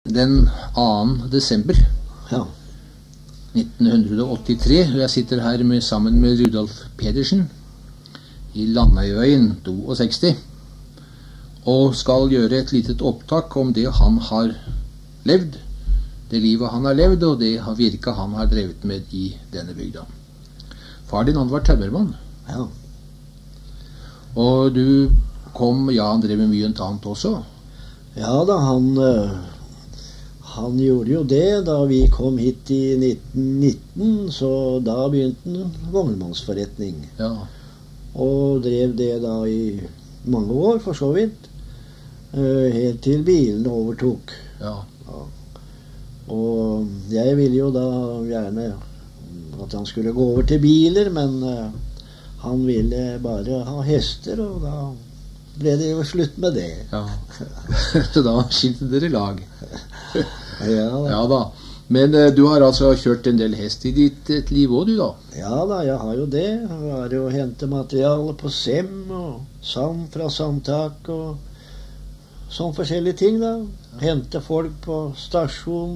den 2. desember Ja. 1983. Og jeg sitter her sammen med Rudolf Pedersen i Landøyveien 62 og skal gjøre et litet opptak om det han har levd, det livet han har levd, og det virket han har drevet med i denne bygda. Far din, han var tømmermann. Ja. Og du kom, ja, han drev med mye annet også. Ja da, han gjorde jo det da vi kom hit i 1919, så da begynte han vognmannsforretning. Ja. Og drev det da i mange år, for så vidt. Helt til bilene overtok. Ja. Ja. Og jeg ville jo da gjerne at han skulle gå over til biler, men han ville bare ha hester, og da ble det jo slutt med det. Ja. Så da skilte dere lag. Ja da. Ja da. Men du har altså kjørt en del hest i ditt liv også, du da? Ja da, jeg har jo det. Jeg var jo å hente materiale på Sem og sand fra sandtak og sånn forskjellige ting da. Hente folk på stasjon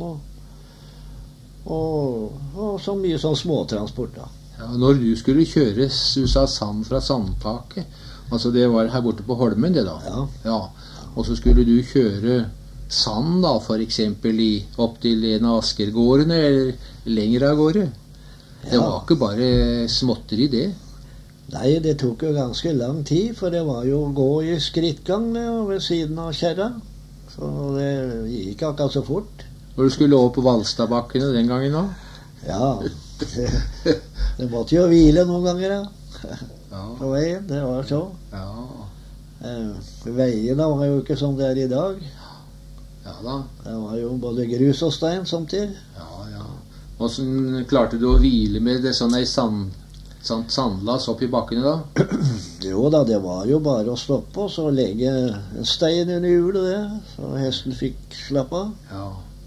og så mye sånn småtransport da. Ja, når du skulle kjøre sand fra sandtaket, altså det var her borte på Holmen det da? Ja. Ja. Og så skulle du kjøre sand da, for eksempel opp til en av Askergårdene, eller lenger av gårde. Det Ja. var ikke bare småtteri det. Nei, det tok jo ganske lang tid, for det var jo å gå i skrittgang ved siden av kjerra. Så det gikk akkurat så fort. Når du skulle over på Valstadbakkene den gangen da? Ja, det måtte jo hvile noen ganger da, Ja. på veien. Det var så. Ja. Veiene var jo ikke som det er i dag. Ja da. Det var jo både grus og stein samtidig. Ja, ja. Hvordan klarte du å hvile med det sånn ei sandlass opp i bakkene da? Jo da, det var jo bare å stoppe og så legge en stein under hjulet det, så hesten fikk slappe av. Ja.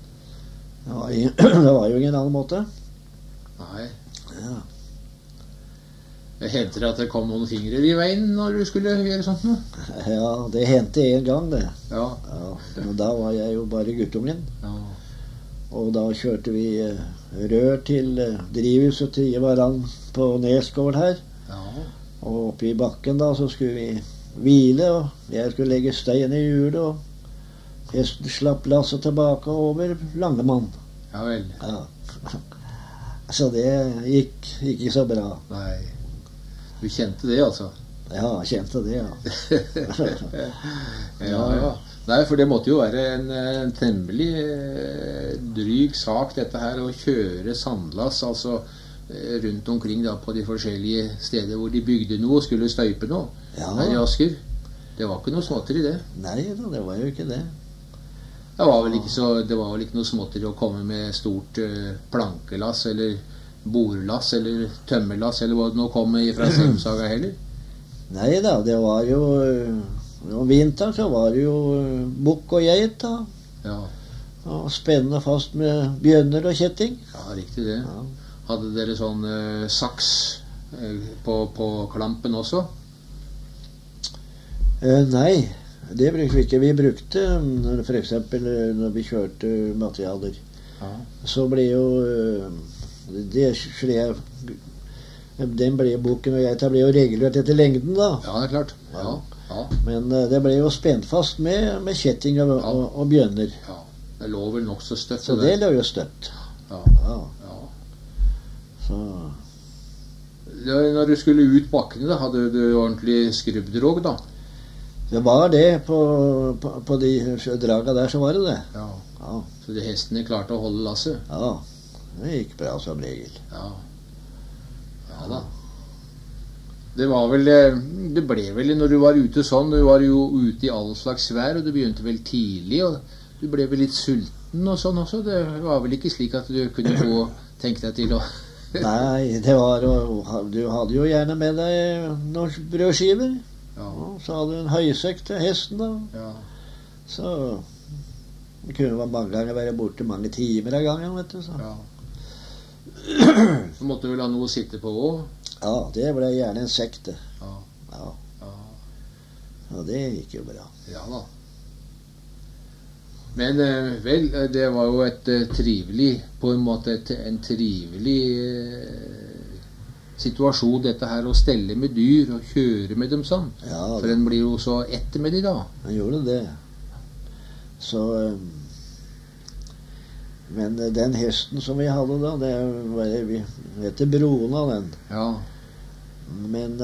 Det var jo ingen annen måte. Nei. Ja. Jeg henter at det kom noen fingre i veien når du skulle gjøre sånt noe. Ja, det hendte en gang det. Ja. Ja, men da var jeg jo bare guttungen. Ja. Og da kjørte vi rør til drivhuset til Ivaran på Nesgård her. Ja. Og oppe i bakken da så skulle vi hvile, og jeg skulle legge stein i hjulet, og hesten slapp lasset tilbake over Langemann. Ja vel. Ja. Så det gikk ikke så bra. Nei. Du kjente det altså? Ja, jeg kjente det, ja. Ja, ja. Nei, for det måtte jo være en temmelig dryg sak dette her, å kjøre sandlass, altså rundt omkring da på de forskjellige steder hvor de bygde noe og skulle støype noe. Ja. Her i Asker. Det var ikke noe småtteri det. Nei da, det var jo ikke det. Det var vel ikke noe småtteri å komme med stort plankelass eller bordlass eller tømmerlass eller hva det nå kom med fra Semsaga heller. Nei da, det var jo om vinteren så var det jo bukk og geit da. Ja. Og spennende fast med bjønner og kjetting. Ja, riktig det. Ja. Hadde dere sånn saks på klampen også? Nei, det brukte vi ikke. Vi brukte for eksempel når vi kjørte materialer. Ja. Så ble jo den ble bukken og geita ble jo regulert etter lengden da. Ja, det er klart. Ja. Ja. Men det ble jo spent fast med kjetting og bjønner. Ja. Det lå vel nok så støtt. Så det lå jo støtt. Ja. Ja. Ja. Så når du skulle ut bakkene da, hadde du ordentlig skrubbdrog da? det var det på de draga der, så var det det. Ja. Ja. Så de hestene klarte å holde lasset? Ja, det gikk bra som regel. Ja. Ja da. Det ble vel når du var ute sånn, du var jo ute i all slags vær, og du begynte vel tidlig, og du ble vel litt sulten og sånn også. Det var vel ikke slik at du kunne gå og tenke deg til å... Nei, det var du hadde jo gjerne med deg noen brødskiver. Ja. Og så hadde du en høysekk til hesten da. Ja. Så det kunne mange ganger være borte mange timer av gangen, vet du. Så. Ja. Så måtte du vel ha noe å sitte på også? Ja, det ble gjerne en sekk det. Ja. Ja. Ja. Og det gikk jo bra. Ja da. Men vel, det var jo et trivelig, på en måte en trivelig situasjon, dette her å stelle med dyr og kjøre med dem sånn. Ja, for en blir jo så etter med de da. han gjorde det. Så men den hesten som vi hadde da, det var, vi heter Brona, den. Ja. Men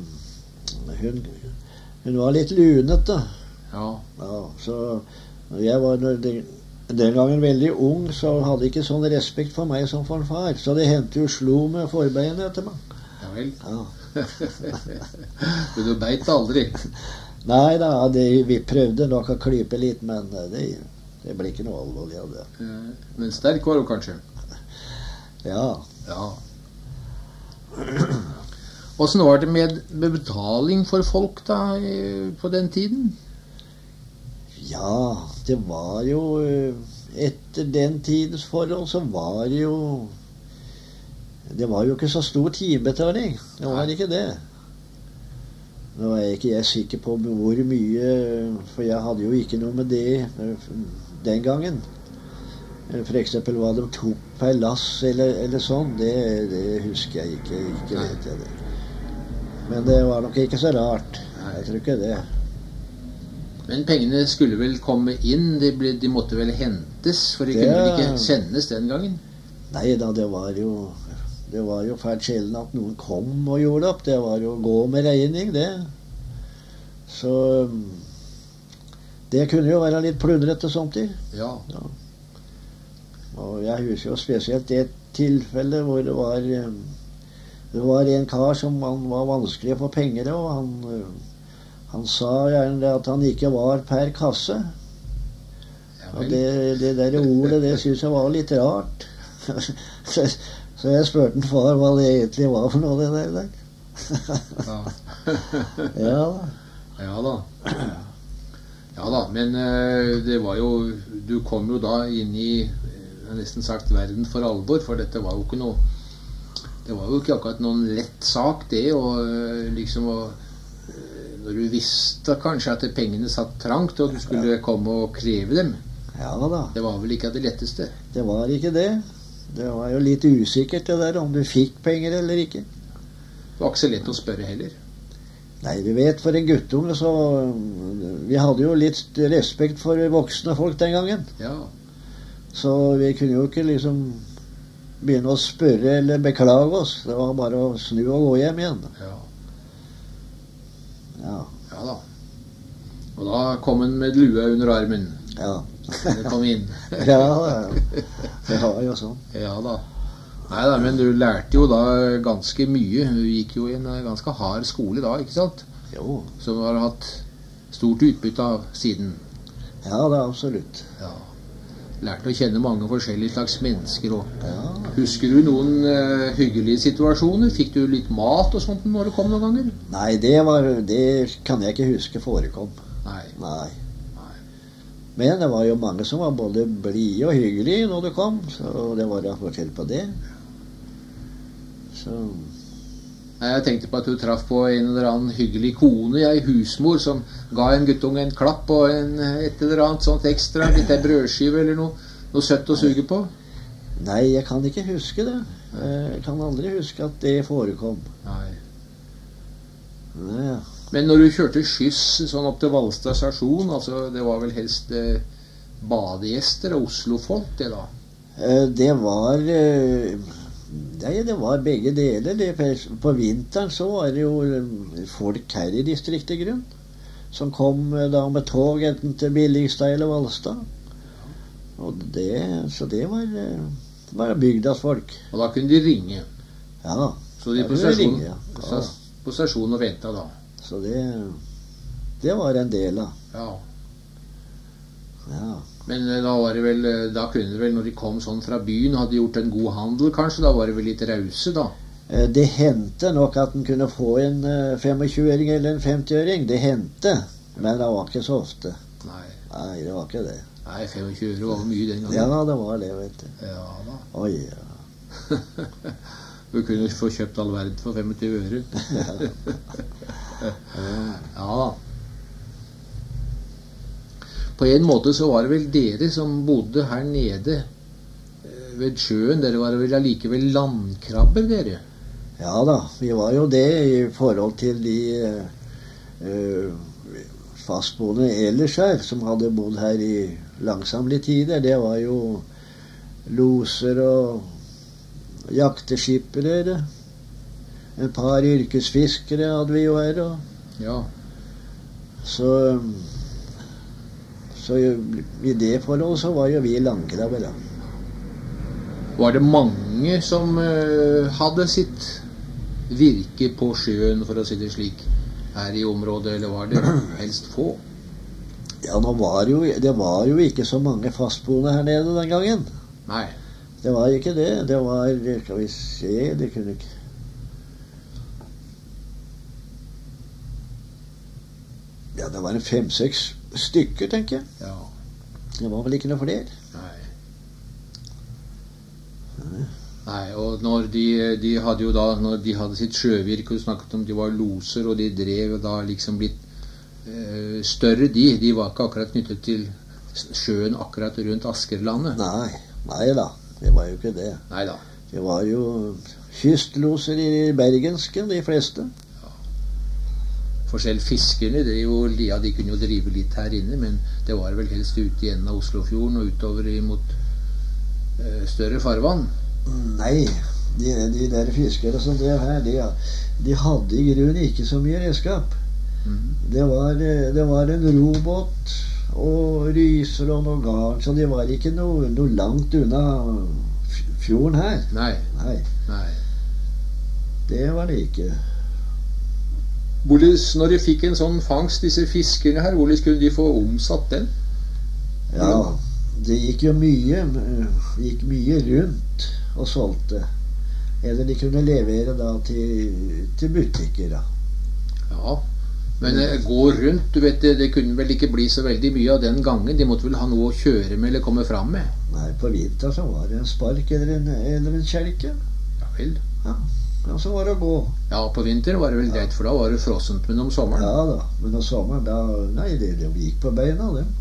hun var litt lunete. Ja. Ja, så jeg var den gangen veldig ung, så hadde ikke sånn respekt for meg som for en far. Så det hendte jo slo med forbeinet etter meg. Ja vel. Ja. Men du beit aldri? Nei da, vi prøvde nok å klype litt, men det ble ikke noe alvorlig av det. Men sterk var du kanskje? Ja. Ja. Hvordan var det med betaling for folk da, på den tiden? Ja, det var jo etter den tidens forhold så var det jo ikke så stor timebetaling. Det var ikke det. Nå er ikke jeg sikker på hvor mye, for jeg hadde jo ikke noe med det den gangen. For eksempel hva de tok per lass eller sånn, det husker jeg ikke vet jeg det. Men det var nok ikke så rart. Jeg tror ikke det. Men pengene skulle vel komme inn, de måtte vel hentes, for de kunne vel ikke sendes den gangen? Nei da, det var jo fælt sjelden at noen kom og gjorde opp. Det var jo å gå med regning, det. Så det kunne jo være litt plundrete samtidig. Ja. Ja. Og jeg husker jo spesielt et tilfelle hvor det var en kar som var vanskelig å få penger, og han sa gjerne det at han ikke var per kasse. Ja, og det der ordet, det synes jeg var litt rart. Så jeg spurte en far hva det egentlig var for noe, det der. Ja. Ja da. Ja da. Ja da, men det var jo, du kom jo da inn i, jeg har nesten sagt, verden for alvor, for dette var jo ikke noe, det var jo ikke akkurat noen lett sak det, og liksom når du visste kanskje at pengene satt trangt, og du skulle komme og kreve dem. Ja da. Det var vel ikke det letteste? Det var ikke det. Det var jo litt usikkert det der, om du fikk penger eller ikke. Det var ikke så lett å spørre heller. Nei, du vet, for en guttunge så vi hadde jo litt respekt for voksne folk den gangen. Ja. Så vi kunne jo ikke liksom begynne å spørre eller beklage oss. Det var bare å snu og gå hjem igjen. Ja. Ja. Ja da. Og da kom han med lua under armen. Ja. Det kom inn. Ja, det var jo sånn. Ja da. Nei da, men du lærte jo da ganske mye. Du gikk jo i en ganske hard skole da, ikke sant? Jo. Som du har hatt stort utbytte av siden. Ja, det er absolutt. Ja. Lærte å kjenne mange forskjellige slags mennesker. Og ja. Husker du noen hyggelige situasjoner? Fikk du litt mat og sånt når du kom noen ganger? Nei, det kan jeg ikke huske forekom. Nei. Nei. Men det var jo mange som var både blide og hyggelige når det kom, så det var å fortelle på det. Så Jeg tenkte på at du traff på en eller annen hyggelig kone, en husmor, som ga en guttunge en klapp og et eller annet sånt ekstra, litt en brødskive eller noe søtt å suge på. Nei, jeg kan ikke huske det. Jeg kan aldri huske at det forekom. Nei. Nei. Men når du kjørte skyss sånn opp til Valstad stasjon, altså det var vel helst badegjester og Oslo-folk det da? Det var begge deler. På vinteren så var det jo folk her i distriktet grunn, som kom da med tog enten til Billingstad eller Valstad. Så det var bygdas folk. Og da kunne de ringe? Ja. Så de på stasjonen og ventet da? Så det var en del av. Ja. Ja. Men da kunne det vel, når de kom sånn fra byen, hadde gjort en god handel kanskje, da var det vel litt rause da? Det hendte nok at den kunne få en 25-øring eller en 50-øring. Det hendte, men det var ikke så ofte. Nei. Nei, det var ikke det. Nei, 25 øre var mye den gangen. Ja, det var det, vet du. Ja da. Oi, ja. Du kunne få kjøpt all verden for 25 øre. Ja da. på en måte så var det vel dere som bodde her nede ved sjøen. Dere var vel allikevel landkrabber, dere? Ja da, vi var jo det i forhold til de fastboende ellers her, som hadde bodd her i langsamlige tider. Det var jo loser og jakteskippere. Et par yrkesfiskere hadde vi jo her. Ja. Så i det forholdet så var jo vi landkrabber, da. Var det mange som hadde sitt virke på sjøen, for å si det slik, her i området, eller var det helst få? Ja, det var jo ikke så mange fastboende her nede den gangen. Nei. Det var ikke det. Det var, skal vi se, det kunne ikke... Ja, det var en 5-6 stykker, tenker jeg. Ja. Det var vel ikke noe flere. Nei. Nei, og når de hadde jo da, når de hadde sitt sjøvirke, og snakket om de var loser, og de drev da liksom litt større, de var ikke akkurat knyttet til sjøen akkurat rundt Askerlandet. Nei da, det var jo ikke det. Nei da. Det var jo kystloser i bergensken, de fleste. Ja. For selv fiskerne, de kunne jo drive litt her inne, men det var vel helst ute i enden av Oslofjorden og utover mot større farvann. Nei, de der fiskere som drev her, de hadde i grunnen ikke så mye redskap. Det var en robåt og ryser og noe garn, så det var ikke noe langt unna fjorden her. Nei. Det var det ikke. Når de fikk en sånn fangst, disse fiskerne her, hvordan skulle de få omsatt den? Ja, det gikk jo mye rundt og solgte. Eller de kunne levere da til butikker, da. Ja, men gå rundt, du vet, det kunne vel ikke bli så veldig mye av den gangen. De måtte vel ha noe å kjøre med eller komme fram med? Nei, på vinteren så var det en spark eller en kjelke. Ja vel. Ja, så var det å gå. Ja, på vinteren var det vel greit, for da var det frossent, men om sommeren? Ja da, men om sommeren, nei, det gikk på beina, det.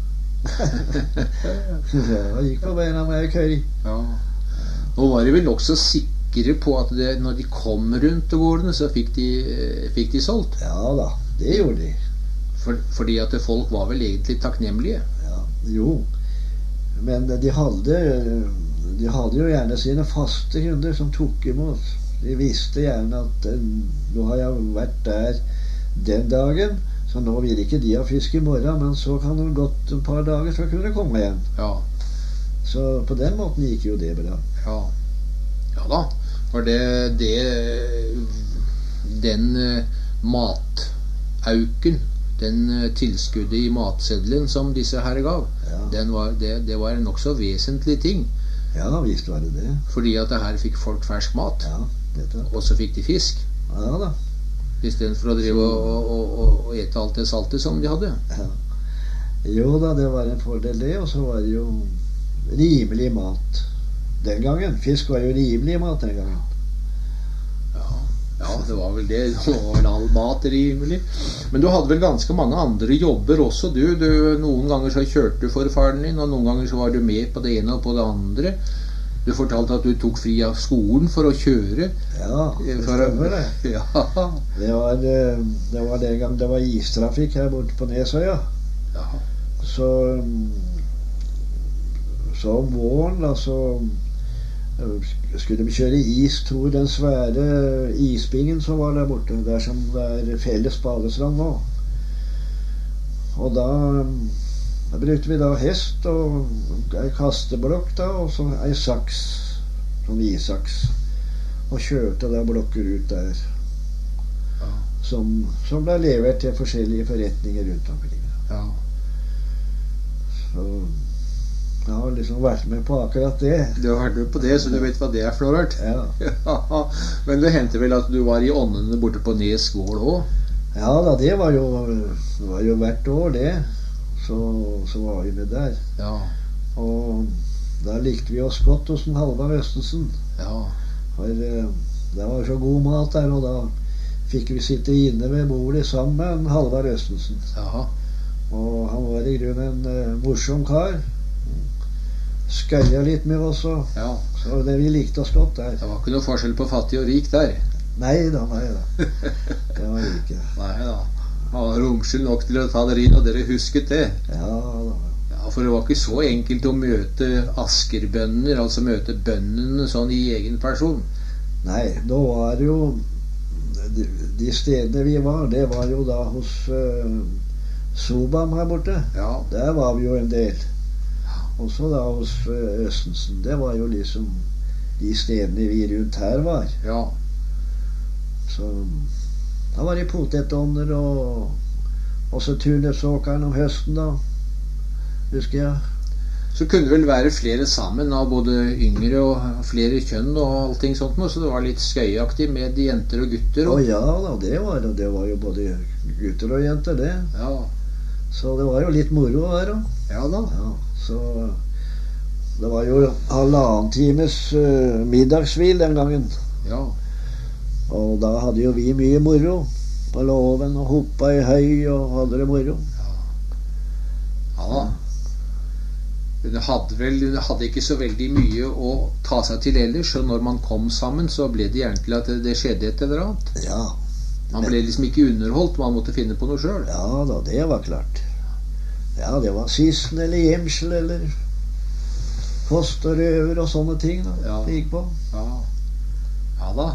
Det gikk på beina med køy. Ja. Nå var de vel også sikre på at når de kom rundt til gårdene, så fikk de solgt. Ja da, det gjorde de. Fordi at folk var vel egentlig takknemlige. Ja, jo. Men de hadde jo gjerne sine faste kunder som tok imot. De visste gjerne at nå har jeg vært der den dagen, så nå vil ikke de ha fisk i morgen, men så kan det gått et par dager så kunne det komme igjen. Ja. Så på den måten gikk jo det bra. Ja. Ja da. For den matauken, den tilskuddet i matseddelen som disse her gav, det var en nok så vesentlig ting. Ja, visst var det. Fordi at her fikk folk fersk mat. Ja, og så fikk de fisk. Ja da. I stedet for å drive og ete alt det saltet som de hadde. Ja. Jo da, det var en fordel det, og så var det jo rimelig mat den gangen. Fisk var jo rimelig mat den gangen. Ja, det var vel det. Det var vel all mat rimelig. Men du hadde vel ganske mange andre jobber også, du. Noen ganger så kjørte du for faren din, og noen ganger så var du med på det ene og på det andre. Du fortalte at du tok fri av skolen for å kjøre. Ja, det stemmer det. Ja. Det var den gang det var istrafikk her borte på Nesøya. Ja. Så om våren da, så skulle vi kjøre is, den svære isbingen som var der borte, der som det er felles badestrand nå. Og da brukte vi da hest og en kasteblokk da, og så en saks, sånn isaks, og kjørte da blokker ut der, som ble levert til forskjellige forretninger rundt omkring. Ja. Så jeg har liksom vært med på akkurat det. Du har vært med på det, så du vet hva det er for noe rart. Ja. Men det hendte vel at du var i åndene borte på Nes gård også? Ja da, det var jo hvert år det. Så var vi med der. Ja. Og da likte vi oss godt hos Halvard Østensen. Ja. For det var så god mat der, og da fikk vi sitte inne ved bordet sammen med Halvard Østensen. Jaha. Og han var i grunnen en morsom kar. Skøya litt med oss, Ja. så det vi likte oss godt der. Det var ikke noe forskjell på fattig og rik der. Nei da. Det var det ikke. Nei da. Han var romslig nok til å ta dere inn, og dere husket det. Ja da. Ja, for det var ikke så enkelt å møte askerbønder, altså møte bøndene sånn i egen person. Nei, da var det jo de stedene vi var, det var jo da hos Sobam her borte. Ja. Der var vi jo en del. Også da hos Østensen. Det var jo liksom de stedene vi rundt her var. Ja. Så da var det potetånder og også turnipsåkeren om høsten da, husker jeg. Så kunne det vel være flere sammen av både yngre og flere kjønn og allting sånt noe, så det var litt skøyaktig med jenter og gutter. Å ja da, det var jo både gutter og jenter det. Ja. Så det var jo litt moro der da. Ja da. Ja, så det var jo 1,5 times middagshvil den gangen. Ja. Og da hadde jo vi mye moro på låven og hoppa i høy og hadde det moro. Ja da. Hun hadde ikke så veldig mye å ta seg til ellers, og når man kom sammen, så ble det gjerne til at det skjedde et eller annet. Ja. Man ble liksom ikke underholdt, man måtte finne på noe selv. Ja da, det var klart. Ja, det var Sisen eller Gjemsel eller Fosterøver og sånne ting da, Ja. det gikk på. Ja. Ja da.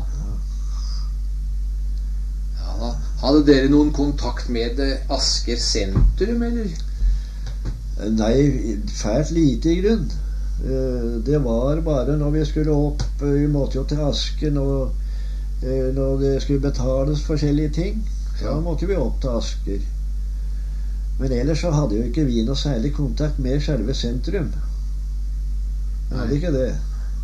Ja da. Hadde dere noen kontakt med Asker sentrum, eller? Nei, fælt lite i grunn. Det var bare når vi skulle opp, vi måtte jo til Asker når det skulle betales forskjellige ting, så Ja. måtte vi opp til Asker. Men ellers så hadde jo ikke vi noe særlig kontakt med selve sentrum. Vi hadde Nei. ikke det.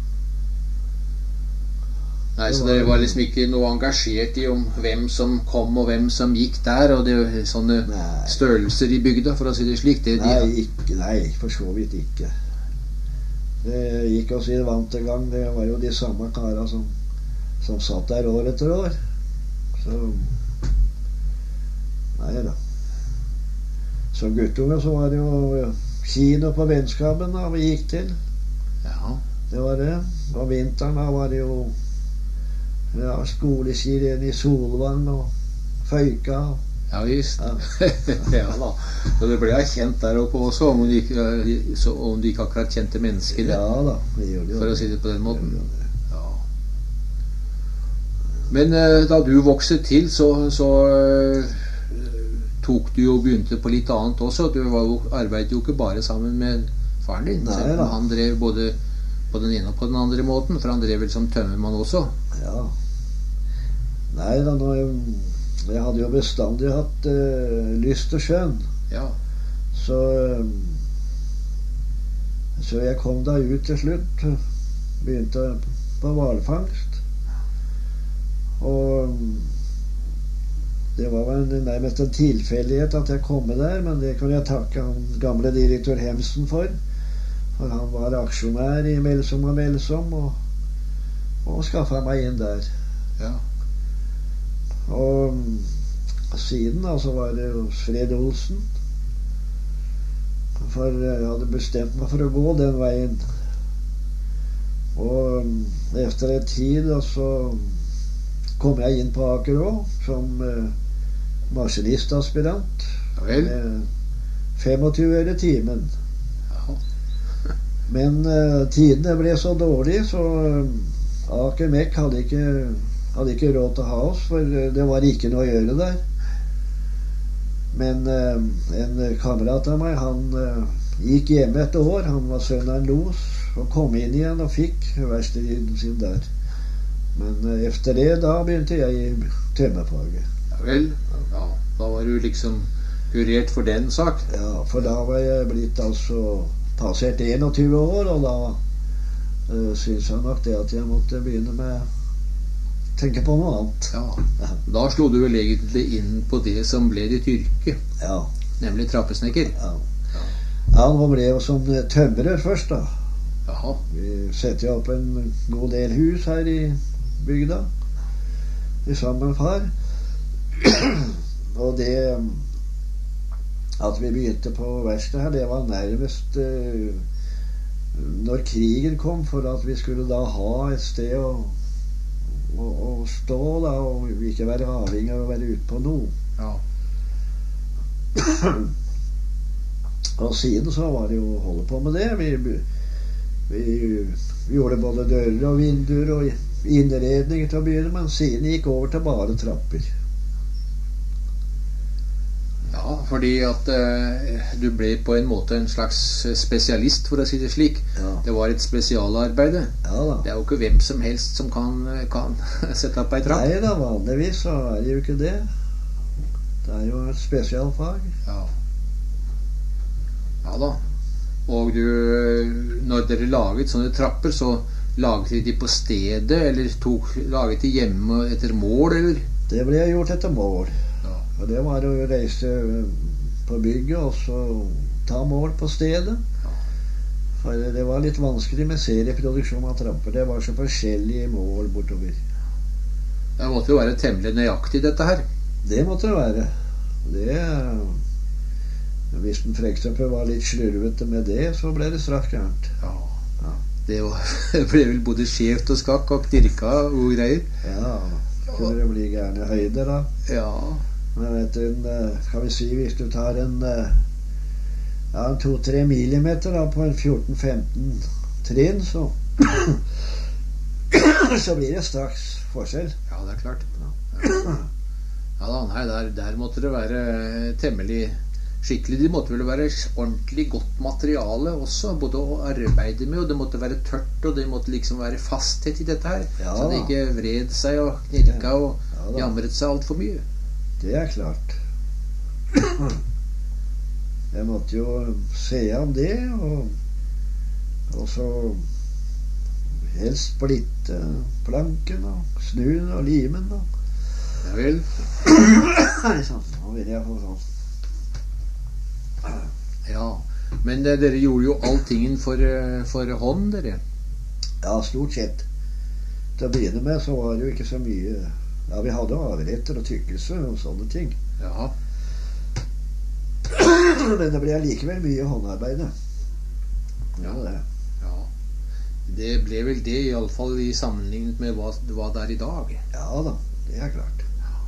Nei, så dere var liksom ikke noe engasjert i om hvem som kom og hvem som gikk der, og det er jo sånne Nei. størrelser i bygda, for å si det slik. Nei, for så vidt ikke. Det gikk oss i det vante gang. Det var jo de samme kara som satt der år etter år. Så nei da. Som guttunge så var det jo kino på Vennskapen da vi gikk til. Ja. Det var det. Og vinteren da var det jo skoleskirenn i Solvang og Føyka. Ja visst. Ja. Ja da. Så det ble kjent der oppe også, om du ikke akkurat kjente mennesker, Ja da, vi gjorde jo for å si det på den måten. Vi gjorde det. Ja. Men da du vokste til, så tok du jo og begynte på litt annet også. Du arbeidet jo ikke bare sammen med faren din. Nei, selv om da. han drev både på den ene og på den andre måten, for han drev vel som tømmermann også. Ja. Nei da, jeg hadde jo bestandig hatt lyst til sjøen. Ja. Så jeg kom da ut til slutt. Begynte på hvalfangst. Og det var vel nærmest en tilfeldighet at jeg kom med der, men det kan jeg takke han gamle direktør Hemsen for. For han var aksjonær i Melsom og Melsom, og skaffet meg inn der. Ja. Og siden da så var det jo Fred Olsen. For jeg hadde bestemt meg for å gå den veien. Og etter en tid da så kom jeg inn på Aker også, som maskinistaspirant. Ja vel. Med 25 øre timen. Ja. Men tidene ble så dårlige, så Aker Mek hadde ikke råd til å ha oss, for det var ikke noe å gjøre der. Men en kamerat av meg, han gikk hjemme et år. Han var sønn av en los og kom inn igjen og fikk verksteden sin der. Men efter det, da begynte jeg i tømmerfaget. Ja vel. Ja, da var du liksom kurert for den sak. Ja, for da var jeg blitt passert 21 år, og da synes jeg nok det at jeg måtte begynne med tenke på noe annet. Ja. Da slo du vel egentlig inn på det som ble ditt yrke, Ja. nemlig trappesnekker. Ja. Ja, nå ble jeg jo som tømrer først da. Jaha. Vi setter jo opp en god del hus her i bygda, sammen med far. Og At vi begynte på verkstedet her, det var nærmest når krigen kom, for at vi skulle da ha et sted å stå da, og ikke være avhengig av å være ute på noe. Ja. Og siden så var det jo å holde på med det. Vi gjorde både dører og vinduer og innredninger til å begynne, men siden gikk over til bare trapper. Ja, fordi at du ble på en måte en slags spesialist, for å si det slik. Ja. Det var et spesialarbeide. Ja da. Det er jo ikke hvem som helst som kan sette opp ei trapp. Nei da, vanligvis så er det jo ikke det. Det er jo et spesialfag. Ja. Ja da. Og når dere laget sånne trapper, så laget dere de på stedet, eller laget de hjemme etter mål, eller? Det ble gjort etter mål. Ja. Og det var å reise på bygget og så ta mål på stedet. Ja. For det var litt vanskelig med serieproduksjon av trapper. Det var så forskjellige mål bortover. Det måtte jo være temmelig nøyaktig, dette her. Det måtte det være. Hvis den for eksempel var litt slurvete med det, så ble det straks gærent. Ja. Ja. Det ble vel både skjevt og skakk og dirka og greier. Ja, kunne det bli gærne høyder da. Ja. Men vet du, kan vi si, hvis du tar en 2-3 millimeter da, på en 14-15 trinn, så så blir det straks forskjell. Ja, det er klart. Ja da, nei, der måtte det være temmelig skikkelig. Det måtte vel være ordentlig godt materiale også, både å arbeide med, og det måtte være tørt, og det måtte liksom være fasthet i dette her, ja, så det ikke vred seg og knirka og jamret seg alt for mye. Det er klart. Jeg måtte jo se om det, og så helst splitte planken og snu den og limen og ja vel. Nei, sånn. Nå vil jeg få sånn. Ja, men dere gjorde jo alltingen for hånd, dere. Ja, stort sett. Til å begynne med så var det jo ikke så mye. Ja, vi hadde avretter og tykkelse og sånne ting. Ja. Men det ble likevel mye håndarbeid. Ja, det. Ja. Det ble vel det, i alle fall i sammenlignet med hva det er i dag. Ja da, det er klart.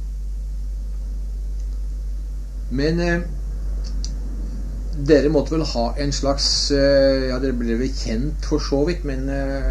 Men dere måtte vel ha en slags ja, dere ble vel kjent for så vidt, men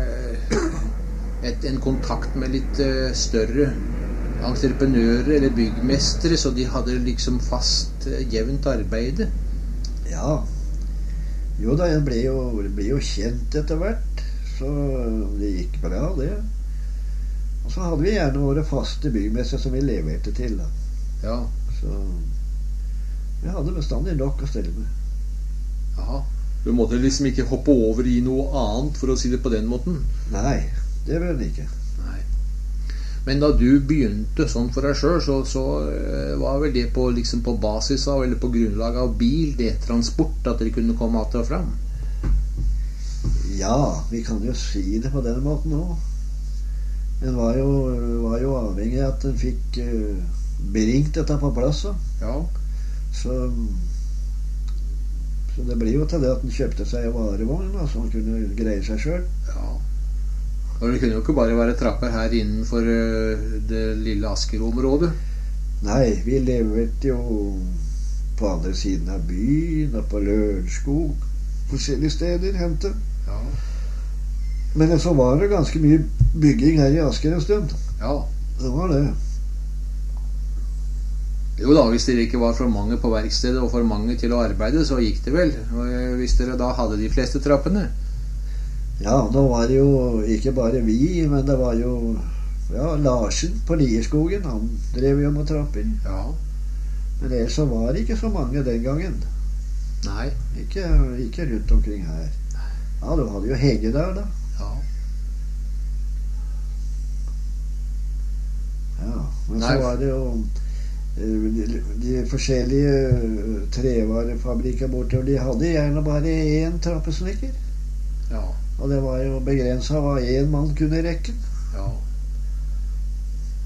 en kontakt med litt større entreprenører eller byggmestere, så de hadde liksom fast jevnt arbeide. Ja. Jo da, jeg ble jo kjent etter hvert, så det gikk bra det. Og så hadde vi gjerne våre faste byggmestere som vi leverte til da. Ja. Så vi hadde bestandig nok å stelle med. Jaha. Du måtte liksom ikke hoppe over i noe annet, for å si det på den måten? Nei, det bør den ikke. Nei. Men da du begynte sånn for deg selv, så var vel det på, liksom på basis av, eller på grunnlag av bil, det transport, at dere kunne komme att og fram? Ja, vi kan jo si det på den måten også. En var jo avhengig av at en fikk bringt dette på plass. Ja. Så det ble jo til det at en kjøpte seg en varevogn, så han kunne greie seg selv. Ja. Og det kunne jo ikke bare være trapper her innenfor det lille Asker-området. Nei, vi leverte jo på andre siden av byen, og på Lørenskog, forskjellige steder hentet. Ja. Men så var det ganske mye bygging her i Asker en stund. Ja. Det var det. Jo da, hvis dere ikke var for mange på verkstedet og for mange til å arbeide, så gikk det vel. Og hvis dere da hadde de fleste trappene. Ja, nå var det jo ikke bare vi, men det var jo Larsen på Lierskogen, han drev jo med trapper. Ja. Men ellers så var det ikke så mange den gangen. Nei. Ikke rundt omkring her. Ja, du hadde jo Hegge der da. Ja. Ja, men så var det jo de forskjellige trevarefabrikker bortover, de hadde gjerne bare én trappesnekker. Ja. Og det var jo begrenset hva én mann kunne rekke. Ja.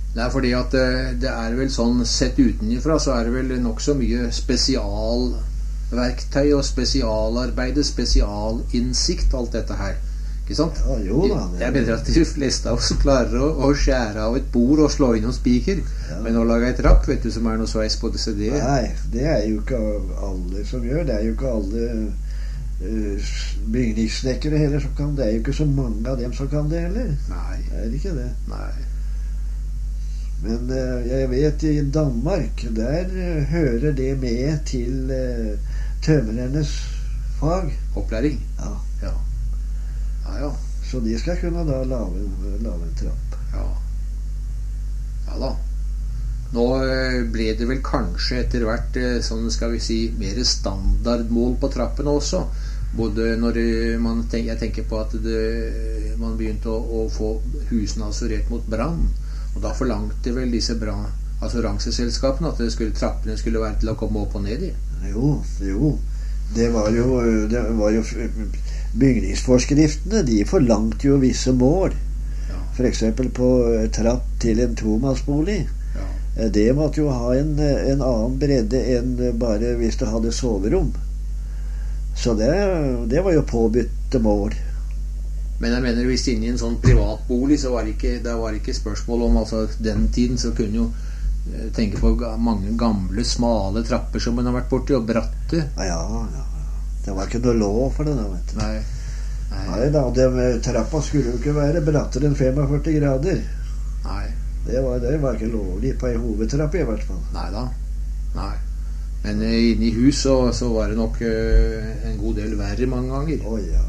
Det fordi at det vel sånn, sett utenifra, så det vel nok så mye spesialverktøy og spesialarbeide, spesialinnsikt, alt dette her. Ikke sant? Ja, jo da. Jeg mener at de fleste av oss klarer å skjære av et bord og slå inn noen spiker, men å lage et trapp, vet du, som noe sveis på disse det. Nei, det jo ikke alle som gjør. Det jo ikke alle bygningssnekkere heller som kan det. Det jo ikke så mange av dem som kan det heller. Nei. Det ikke det. Nei. Men jeg vet i Danmark, der hører det med til tømrernes fag. Opplæring? Ja. Ja. Ja. Så de skal kunne da lave en trapp. Ja. Ja da. Nå ble det vel kanskje etter hvert, sånn skal vi si, mer standardmål på trappen også. Både når jeg tenker på at man begynte å få husene assurert mot brann. Og da forlangte vel disse assuranseselskapene at trappene skulle være til å komme opp og ned i. Jo. Det var jo bygningsforskriftene, de forlangte jo visse mål. Ja. For eksempel på trapp til en tomannsbolig. Ja. Det måtte jo ha en annen bredde enn bare hvis det hadde soverom. Så det var jo påbytte mål. Men jeg mener, hvis inne i en sånn privatbolig, så var det ikke spørsmål om, altså den tiden så kunne jo tenke på mange gamle, smale trapper som man har vært borti, og bratte. Ja. Det var ikke noe lov for det da, vet du. Nei da, trappa skulle jo ikke være brattere enn 45 grader. Nei. Det var ikke lovlig på en hovedtrapp i hvert fall. Nei da. Nei. Men inne i hus så var det nok en god del verre mange ganger. Ja.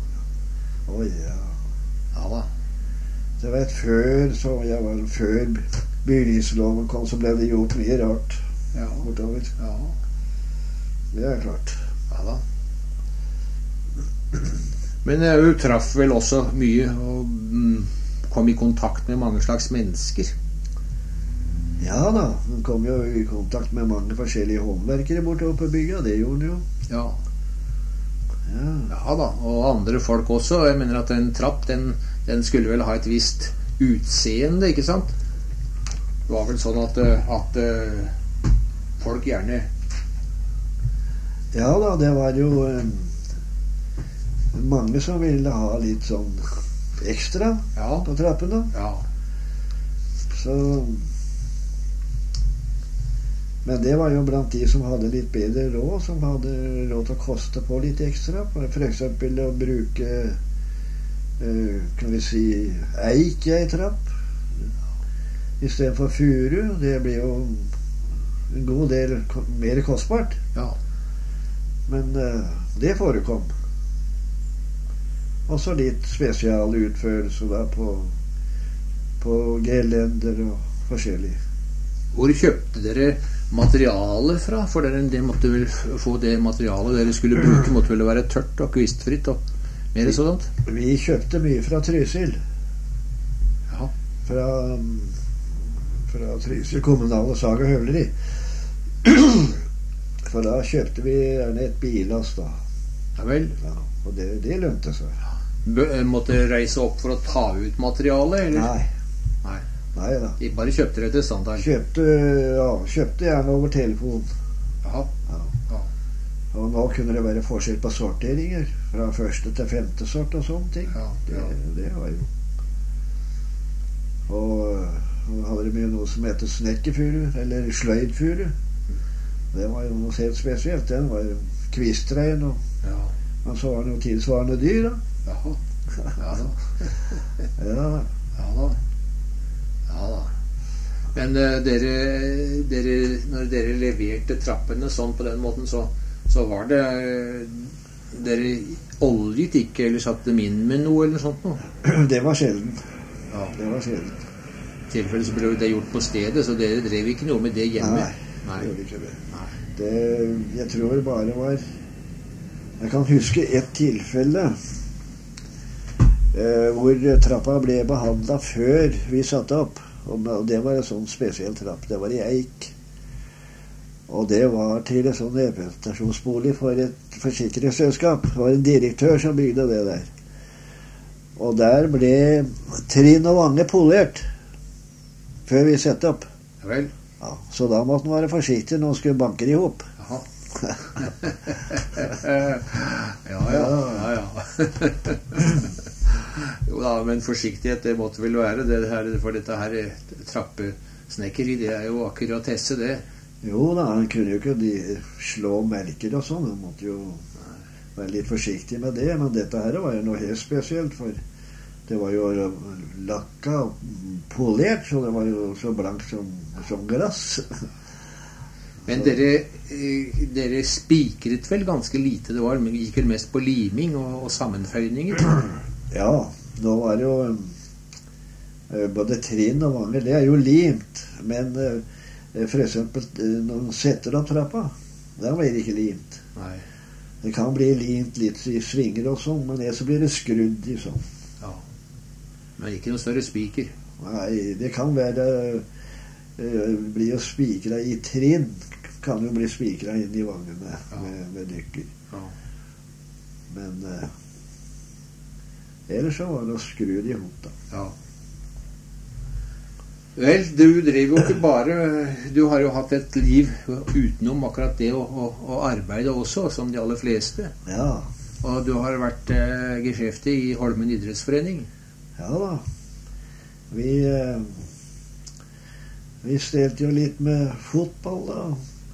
Ja da. Det vet før bygningsloven kom, så ble det gjort mye rart. Ja. Bortover. Ja. Det klart. Ja da. Men hun traff vel også mye og kom i kontakt med mange slags mennesker. Ja da, hun kom jo i kontakt med mange forskjellige håndverkere bortover på bygget, det gjorde hun jo. Ja da, og andre folk også. Jeg mener at en trapp, den skulle vel ha et visst utseende, ikke sant? Det var vel sånn at folk gjerne... Ja da, det var jo mange som ville ha litt sånn ekstra på trappene. Ja. Så... Men det var jo blant de som hadde litt bedre råd, som hadde råd til å koste på litt ekstra. For eksempel å bruke, kan vi si, eik i en trapp i stedet for furu. Det blir jo en god del mer kostbart. Ja. Men det forekom. Også litt spesiale utførelser da på gelender og forskjellig. Hvor kjøpte dere materiale fra? For dere måtte vel få det materialet dere skulle bruke, måtte vel være tørt og kvistfritt og mer sånt? Vi kjøpte mye fra Trysil. Ja. Fra Trysil kommunale sag og høvleri. For da kjøpte vi gjerne et billass da. Ja vel. Ja, og det lønte seg. Måtte reise opp for å ta ut materialet, eller? Nei da. De bare kjøpte det til standard? Kjøpte gjerne over telefon. Ja. Og nå kunne det være forskjell på sorteringer fra første til femte sort og sånne ting. Det var jo. Og hadde det mye noe som heter snekkerfuru, eller sløydfuru. Det var jo noe helt spesielt. Den var jo kvistrein, og så var det noe tilsvarende dyr da. Ja da. Men dere, når dere leverte trappene sånn på den måten, så var det dere oljet ikke, eller satte dem inn med noe eller sånt noe? Det var sjelden. Det var sjelden. I tilfelle så ble det gjort på stedet, så dere drev ikke noe med det hjemme? Nei, det gjorde ikke det. Jeg tror bare det var... Jeg kan huske et tilfelle hvor trappa ble behandlet før vi satte opp. Og det var en sånn spesiell trapp. Det var i eik. Og det var til en sånn representasjonsbolig for et forsikringsselskap. Det var en direktør som bygde det der. Og der ble trinn og vange polert. før vi setter opp. Ja vel. Ja, så da måtte han være forsiktig når han skulle banke det ihop. Jaha. ja. Jo da, men forsiktighet, det måtte vel være det her, for dette her trappesnekkeri, det er jo akkuratesse, det. Jo da, han kunne jo ikke slå melker og sånn, han måtte jo være litt forsiktig med det, men dette her var jo noe helt spesielt, for det var jo lakka og polert, så det var jo så blankt som glass. Men dere spikret vel ganske lite, det var, men gikk vel mest på liming og sammenføyninger? Ja, nå var det jo både trinn og vanger, det er jo limt, men for eksempel når man setter opp trappa, da blir det ikke limt. Nei. Det kan bli limt litt i svinger og sånn, men så blir det skrudd i sånn. Ja, men ikke noe større spiker. Nei, det kan være bli jo spikra i trinn, kan jo bli spikra inn i vangene med nykker. Ja. Men ellers så var det å skru det ihop da. Ja. Vel, du driver jo ikke bare, du har jo hatt et liv utenom akkurat det å arbeide også, som de aller fleste. Ja. Og du har vært geskjeftig i Holmen idrettsforening. Ja da. Vi stelte jo litt med fotball da.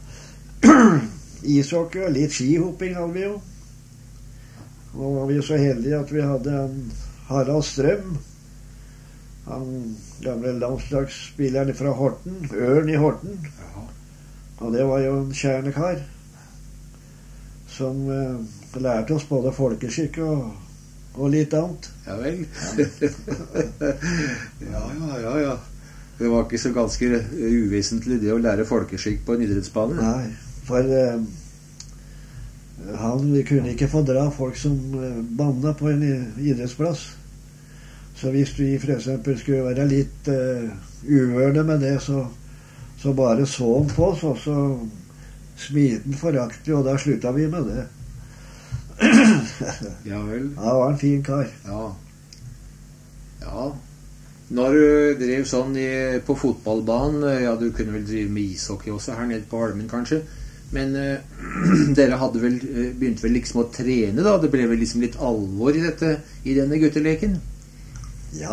Ishockey og litt skihopping hadde vi jo. Og var vi så heldige at vi hadde en Harald Strøm, han gamle landslagsspilleren fra Horten, Ørn i Horten. Ja. Og det var jo en kjernekar som lærte oss både folkeskikk og litt annet. Ja vel. Ja. Det var ikke så ganske uvesentlig det å lære folkeskikk på en idrettsbane. Nei, for han kunne ikke fordra folk som banna på en idrettsplass. Så hvis vi for eksempel skulle være litt uvørende med det, så bare så han på oss, og så smilte han foraktelig, og da slutta vi med det. Ja vel. Ja, han var en fin kar. Ja. Når du drev sånn på fotballbanen, ja, du kunne vel drive med ishockey også her nede på Holmen kanskje, men dere begynte vel liksom å trene da, det ble vel liksom litt alvor i denne gutteleken? Ja,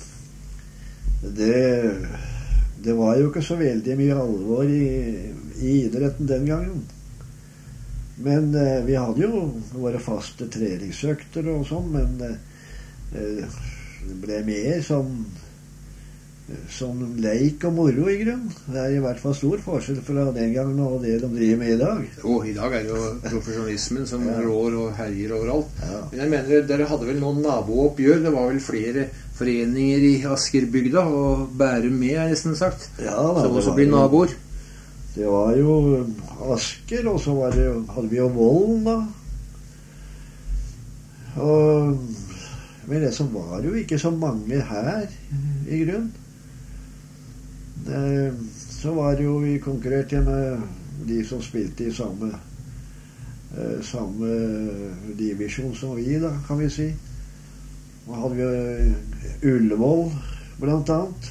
det var jo ikke så veldig mye alvor i idretten den gangen. Men vi hadde jo våre faste treningsøkter og sånn, men det ble mer som leik og moro i grunn. Det er i hvert fall stor forskjell fra den gangen og det de driver med i dag. Jo, i dag er det jo profesjonalismen som rår og herjer overalt. Ja. Men jeg mener, dere hadde vel noen nabooppgjør, det var vel flere foreninger i Askerbygda, og Bærum med, er nesten sagt. Ja, da, som også blir naboer. Det var jo Asker, og så hadde vi jo Vollen da. Men det som var jo ikke så mange her i grunn. Så var det jo vi konkurrerte med de som spilte i samme divisjon som vi da, kan vi si. Og hadde vi Ullevål blant annet.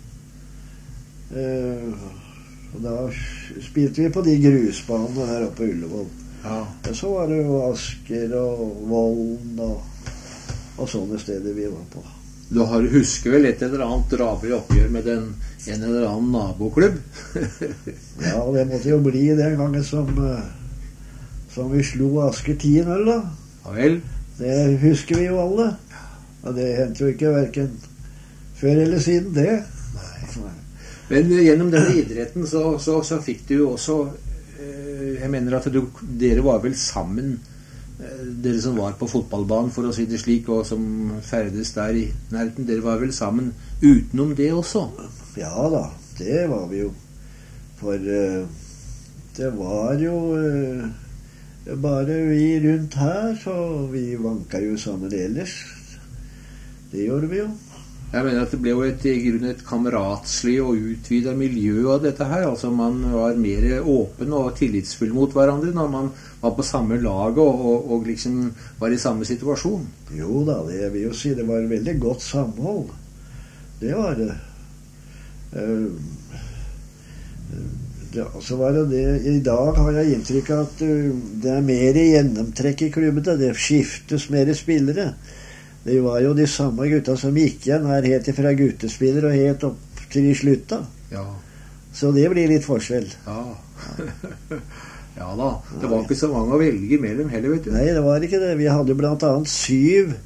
Og da spilte vi på de grusbanene her oppe på Ullevål. Ja. Så var det jo Asker og Vollen og sånne steder vi var på. Du husker vel et eller annet drabelig oppgjør med en eller annen naboklubb? Ja, det måtte jo bli den gangen som vi slo Asker 10-0 da. Ja vel. Det husker vi jo alle. Og det hendte jo ikke hverken før eller siden det. Nei. Men gjennom denne idretten så fikk du jo også, jeg mener at dere var vel sammen, dere som var på fotballbanen for å si det slik, og som ferdes der i nærheten, dere var vel sammen utenom det også? Ja da, det var vi jo. For det var jo bare vi rundt her, så vi vanka jo sammen ellers. Det gjorde vi jo. Jeg mener at det ble jo i grunnen et kameratslig og utvidet miljø av dette her. Altså man var mer åpen og tillitsfull mot hverandre når man var på samme lag og liksom var i samme situasjon. Jo da, det vil jo si det var veldig godt samhold. Det var det. Så var det i dag har jeg inntrykk av at det er mer gjennomtrekk i klubbene. Det skiftes mer spillere. Det var jo de samme gutta som gikk igjen her helt fra guttespiller og helt opp til i slutta. Ja. Så det blir litt forskjell. Ja. Ja da. Det var ikke så mange å velge mellom heller, vet du. Nei, det var ikke det. Vi hadde blant annet syv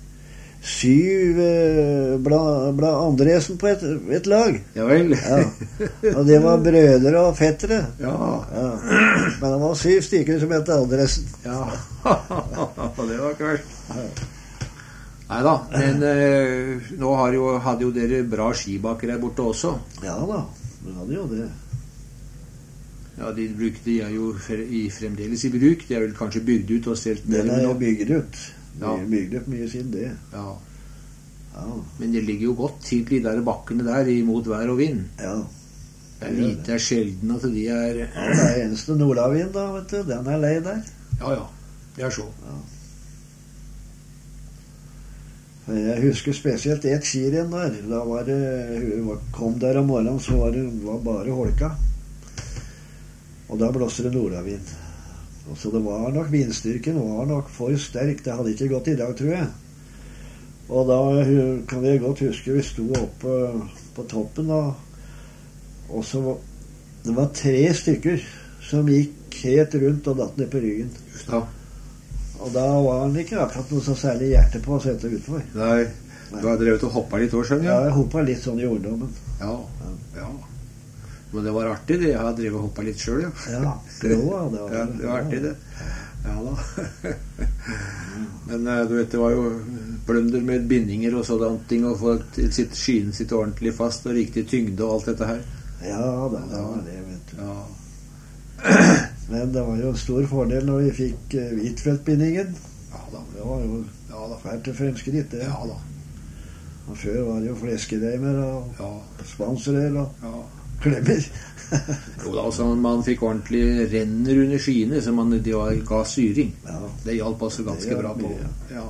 Andresen på et lag. Ja vel. Ja. Og det var brødre og fettere. Ja. Ja. Men det var 7 stykker som het Andresen. Ja. Det var klart. Neida, men nå hadde jo dere bra skibakker her borte også. Ja da, vi hadde jo det. Ja, de er jo fremdeles i bruk. De er vel kanskje bygd ut og stelt Den er jo bygd ut. Ja. Bygd ut mye siden det. Ja. Ja. Men det ligger jo godt til de der bakkene der imot vær og vind. Ja. Det er sjelden at de er... Ja, det er eneste nordavind da, vet du. Den er lei der. Ja, ja. Det er så. Ja. Jeg husker spesielt et skirenn der. Da var det, kom der om morgenen, så var det bare holka. Og da blåste det nordavind. Og så det var nok vindstyrken var nok for sterk. Det hadde ikke gått i dag, tror jeg. Og da kan jeg godt huske vi sto oppe på toppen da. Og så det var 3 stykker som gikk helt rundt og datt ned på ryggen. Just da. Og da var han ikke akkurat noe så særlig hjerte på å sette utfor. Nei, du har drevet og hoppet litt år, skjønner jeg. Ja, jeg hoppet litt sånn i ungdommen. Ja, ja. Men det var artig det. Jeg har drevet og hoppet litt selv, ja. Ja, det var artig det. Ja da. Men du vet, det var jo blønder med bindinger og sånne ting, og få skien sitt ordentlig fast, og riktig tyngde og alt dette her. Ja, det var det, vet du. Ja. Men det var jo en stor fordel når vi fikk Hvitfeldt-bindingen. Ja da. Det var jo fælt til fremskritt, det. Ja da. Og før var det jo fleskedeimer og spanserer og klemmer. Jo da, altså man fikk ordentlig renner under skiene, så de ga syring. Ja. Det hjalp også ganske bra på. Ja.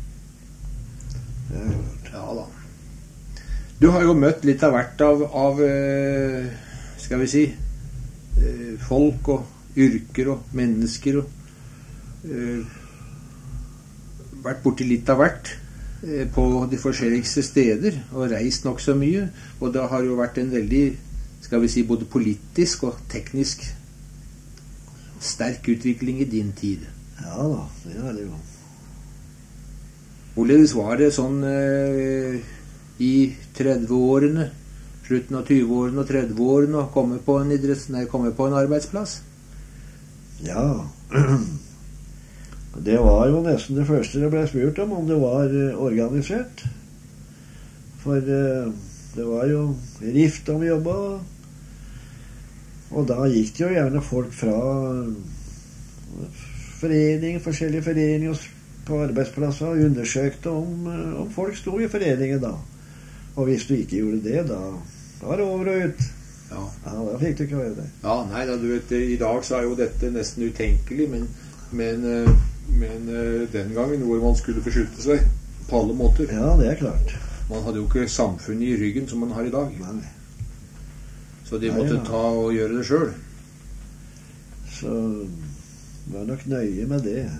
Ja da. Du har jo møtt litt av hvert av skal vi si, folk og yrker og mennesker og vært borti litt av hvert på de forskjelligste steder og reist nok så mye, og det har jo vært en veldig, skal vi si, både politisk og teknisk sterk utvikling i din tid. Ja da, det er det jo. Hvorledes var det sånn i 30-årene, slutten av 20-årene og 30-årene å komme på en arbeidsplass? Ja, det var jo nesten det første det ble spurt om det var organisert. For det var jo rift om jobba, og da gikk det jo gjerne folk fra forskjellige foreninger på arbeidsplasser og undersøkte om folk sto i foreningen da. Og hvis du ikke gjorde det, da var det over og ut. Ja, da fikk du ikke være det. Ja, nei, da, du vet, i dag så er jo dette nesten utenkelig, men den gangen hvor man skulle beskytte seg på alle måter. Ja, det er klart. Man hadde jo ikke samfunnet i ryggen som man har i dag. Nei. Så de måtte ta og gjøre det selv. Så var nok nøye med det.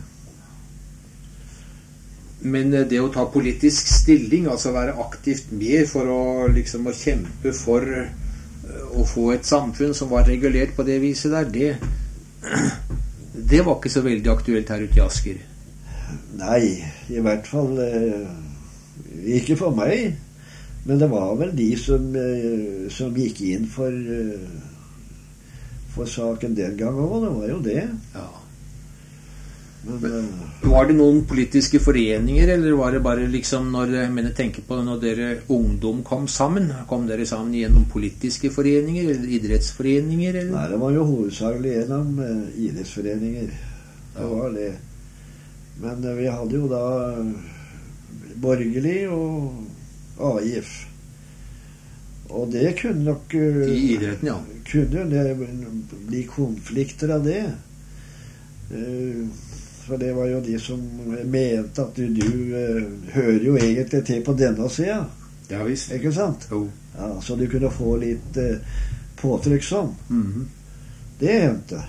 Men det å ta politisk stilling, altså være aktivt med for å liksom å kjempe for å få et samfunn som var regulert på det viset der, det var ikke så veldig aktuelt her ute i Asker. Nei, i hvert fall ikke for meg, men det var vel de som gikk inn for saken den gang også, det var jo det. Ja. Men, var det noen politiske foreninger, eller var det bare liksom når dere ungdom kom dere sammen gjennom politiske foreninger eller idrettsforeninger? Eller? Nei, det var jo hovedsakelig gjennom idrettsforeninger. Det var det. Men vi hadde jo da borgerlig og AIF. Og det kunne nok i idretten, ja. Kunne det bli konflikter av det. For det var jo de som mente at du hører jo egentlig til på denne siden. Ja, visst. Ikke sant? Jo. Ja, så du kunne få litt påtrykk sånn. Det hendte.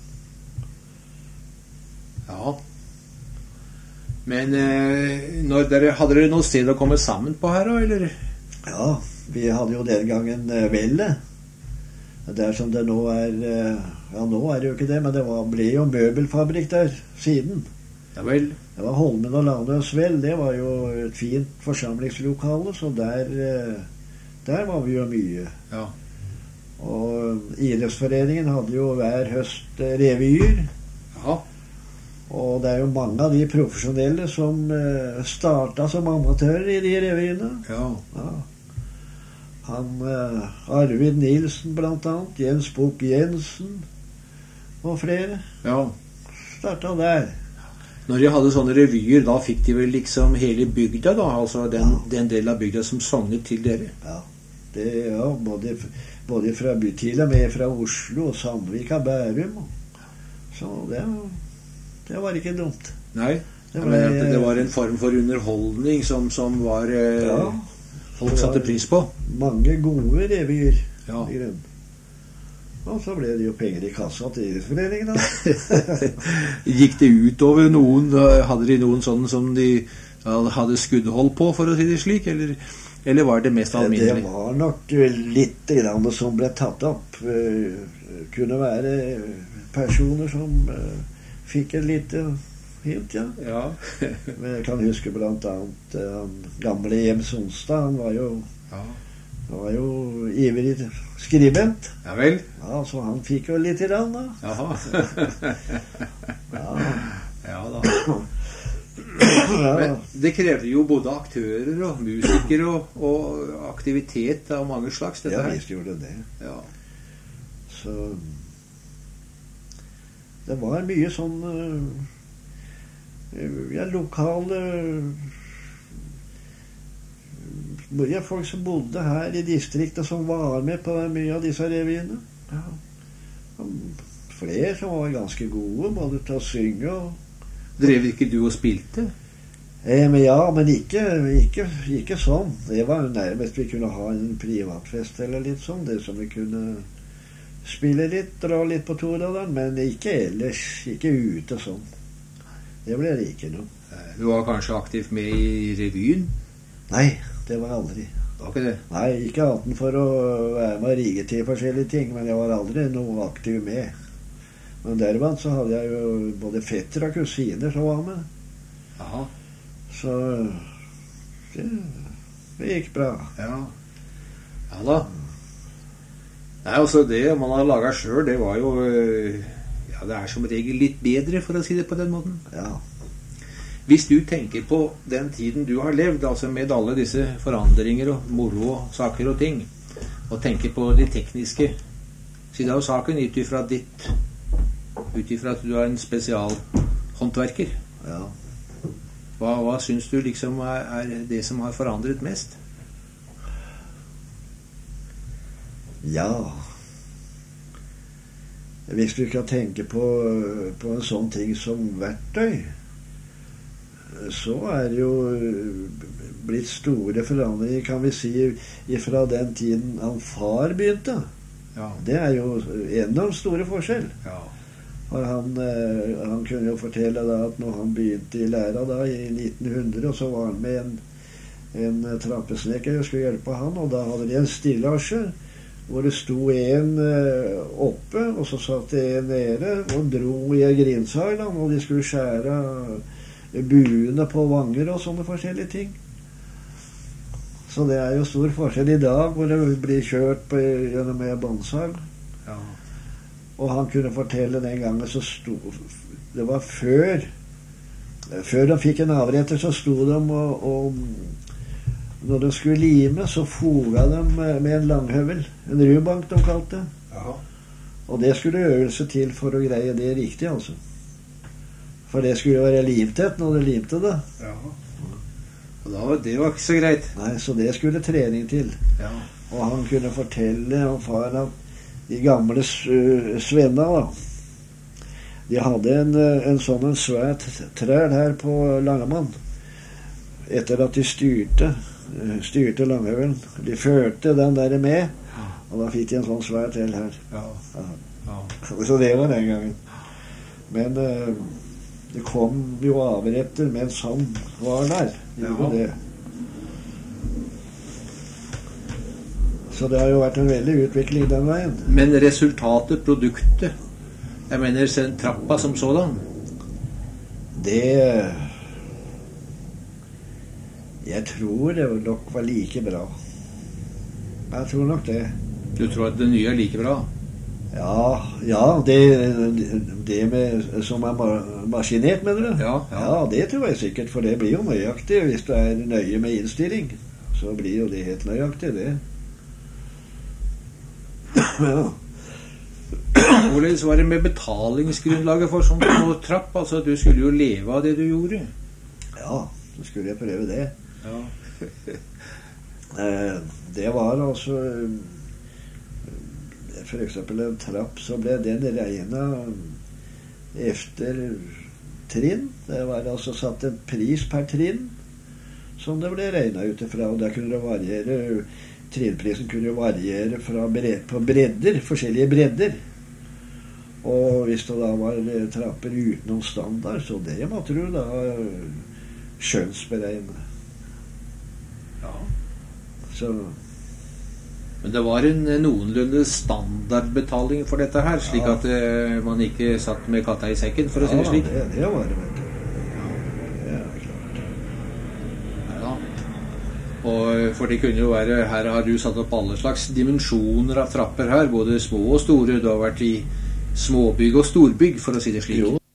Ja. Men hadde dere noe sted å komme sammen på her da, eller? Ja, vi hadde jo den gangen Velle. Der som det nå ja, nå det jo ikke det, men det ble jo møbelfabrikk der siden. Ja vel. Det var Holmen og Lanøs Vel, det var jo et fint forsamlingslokale, så der var vi jo mye. Ja. Og idrettsforeningen hadde jo hver høst revyer. Ja. Og det jo mange av de profesjonelle som startet som amatører i de revyene. Ja. Ja. Han Arvid Nilsen blant annet, Jens Bukk Jensen og flere. Ja. Startet der. Når de hadde sånne revyer, da fikk de vel liksom hele bygda da, altså den del av bygda som sognet til dere. Ja, både fra til og med fra Oslo og Sandvika, Bærum. Så det var ikke dumt. Nei, det var en form for underholdning som var folk satte pris på. Mange gode revyer. Ja. I grunnen. Og så ble det jo penger i kassa til idrettsforeningen da. Gikk det ut over noen? Hadde de noen sånn som de hadde skuddhold på, for å si det slik? Eller var det mest alminnelig? Det var nok litt grann som ble tatt opp. Kunne være personer som fikk en lite hint, ja. Ja. Men jeg kan huske blant annet gamle Jems Onsdag. Han var jo ivrig skribent. Ja vel. Ja, så han fikk jo litt grann da. Jaha. Ja. Ja da. Men det krevde jo både aktører og musikere og aktivitet av mange slags, dette her. Ja, visst gjorde det. Ja. Så det var mye sånn lokale folk som bodde her i distriktet som var med på mye av disse revyene. Ja. Flere som var ganske gode, både til å synge og... Drev ikke du og spilte? Men ja, men ikke sånn. Det var nærmest vi kunne ha en privatfest eller litt sånn, det som vi kunne spille litt, dra litt på toraderen, men ikke ellers, ikke ute sånn. Det ble det ikke noe. Du var kanskje aktiv med i revyen? Nei, det var aldri. Det var ikke det? Nei, ikke annet for å være med og rige til forskjellige ting, men jeg var aldri noe aktiv med. Men dervant så hadde jeg jo både fetter og kusiner som var med. Aha. Så det gikk bra. Ja. Ja da. Nei, altså det man har laget selv, det var jo ja, det som regel litt bedre, for å si det på den måten. Ja. Hvis du tenker på den tiden du har levd, altså med alle disse forandringer og moro og saker og ting, og tenker på de tekniske siden av saken, ut ifra at du er en spesialhåndverker, Ja. hva synes du liksom er det som har forandret mest? Ja. Hvis du kan tenke på en sånn ting som verktøy, så det jo blitt store forandringer, kan vi si, fra den tiden han far begynte. Ja. Det jo enormt store forskjell. Ja. Og han kunne jo fortelle da at når han begynte i læra da i 1900, så var han med en trappesnekker og skulle hjelpe han, og da hadde de en stillasje hvor det sto en oppe, og så satt det en nede og dro i en grinsag da, og de skulle skjære buene på vanger og sånne forskjellige ting. Så det jo stor forskjell i dag, hvor det blir kjørt gjennom en båndsag. Ja. Og han kunne fortelle den gangen så det var før de fikk en avretter, så sto de og når de skulle lime, så foga de med en langhøvel, en rubank de kalte det. Ja. Og det skulle øvelse til for å greie det riktig, altså. For det skulle være limtett når du limte det. Ja. Og det var ikke så greit. Nei, så det skulle trening til. Ja. Og han kunne fortelle om far at de gamle svenna da, de hadde en svært træl her på Langemann etter at de styrte styrte Langhaugen. De førte den der med, og da fikk de en sånn svær til her. Så det var den gangen. Men det kom jo avretter mens han var der. Det. Så det har jo vært en veldig utvikling den veien. Men resultatet, produktet, jeg mener trappa som sådan, det jeg tror det nok var like bra. Jeg tror nok det. Du tror at det nye er like bra? Ja, det med, som er maskinert, mener du? Ja, det tror jeg sikkert, for det blir jo nøyaktig. Hvis du er nøye med innstilling, så blir jo det helt nøyaktig, det. Ja. Hvordan var det med betalingsgrunnlaget for sånn trapp? Altså, du skulle jo leve av det du gjorde. Ja, så skulle jeg prøve det. Det var altså for eksempel en trapp, så ble den regnet efter trinn. Det var altså satt en pris per trinn som det ble regnet utifra, og der kunne det variere. Trinnprisen kunne jo variere på bredder, forskjellige bredder. Og hvis det da var trapper utenom standard, så det måtte du da skjønnsberegne. Så. Men det var en noenlunde standardbetaling for dette her, slik at man ikke satt med katta i sekken, for å si det slik. Ja, det var det, vet du. Det er klart. Ja. Og for det kunne jo være, her har du satt opp alle slags dimensjoner av trapper her, både små og store. Du har vært i småbygg og storbygg, for å si det slik. Jo.